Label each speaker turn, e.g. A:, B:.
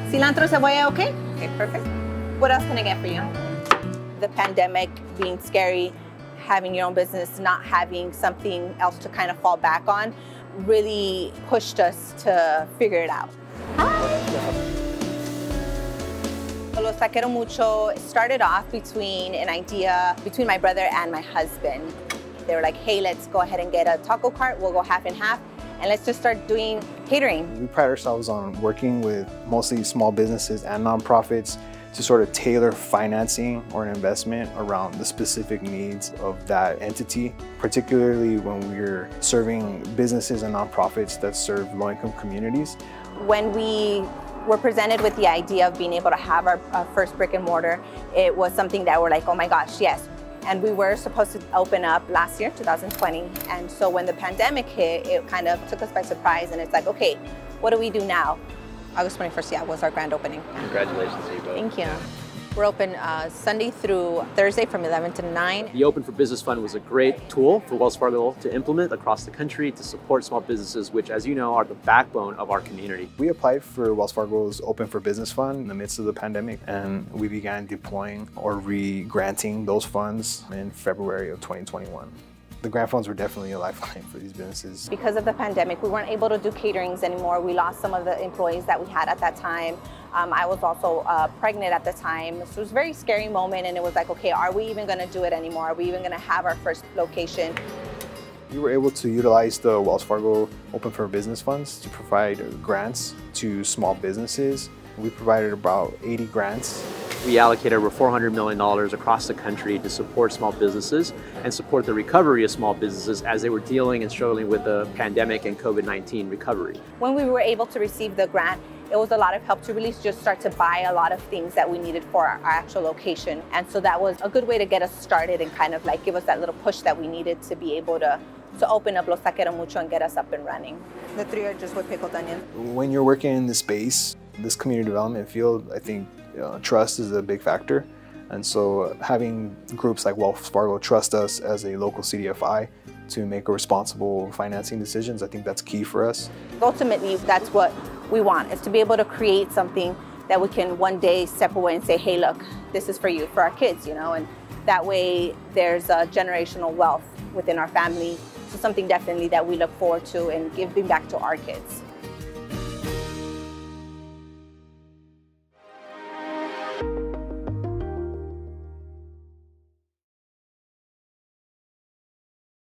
A: Cilantro, cebolla, okay? Okay, perfect. What else can I get for you? The pandemic being scary, having your own business, not having something else to kind of fall back on, really pushed us to figure it out. Los Taquero Mucho started off between an idea between my brother and my husband. They were like, hey, let's go ahead and get a taco cart. We'll go half and half, and let's just start doing catering.
B: We pride ourselves on working with mostly small businesses and nonprofits to sort of tailor financing or an investment around the specific needs of that entity, particularly when we're serving businesses and nonprofits that serve low-income communities.
A: When we were presented with the idea of being able to have our first brick and mortar, it was something that we're like, oh my gosh, yes. And we were supposed to open up last year, 2020. And so when the pandemic hit, it kind of took us by surprise. And it's like, okay, what do we do now? August 21st, yeah, was our grand opening.
C: Congratulations to you both.
A: Thank you. We're open Sunday through Thursday from 11 to 9.
C: The Open for Business Fund was a great tool for Wells Fargo to implement across the country to support small businesses, which, as you know, are the backbone of our community.
B: We applied for Wells Fargo's Open for Business Fund in the midst of the pandemic, and we began deploying or re-granting those funds in February of 2021. The grant funds were definitely a lifeline for these businesses.
A: Because of the pandemic, we weren't able to do caterings anymore. We lost some of the employees that we had at that time. I was also pregnant at the time. So it was a very scary moment, and it was like, okay, are we even gonna do it anymore? Are we even gonna have our first location?
B: We were able to utilize the Wells Fargo Open for Business funds to provide grants to small businesses. We provided about 80 grants.
C: We allocated over $400 million across the country to support small businesses and support the recovery of small businesses as they were dealing and struggling with the pandemic and COVID-19 recovery.
A: When we were able to receive the grant, it was a lot of help to really just start to buy a lot of things that we needed for our actual location. And so that was a good way to get us started and kind of like give us that little push that we needed to be able to open up Los Taquero Mucho and get us up and running. The three are just with pickled onions.
B: When you're working in this space, this community development field, I think trust is a big factor. And so having groups like Wells Fargo trust us as a local CDFI to make responsible financing decisions, I think that's key for us.
A: Ultimately, that's what we want, is to be able to create something that we can one day step away and say, hey, look, this is for you, for our kids, you know, and that way there's a generational wealth within our family. So something definitely that we look forward to and giving back to our kids.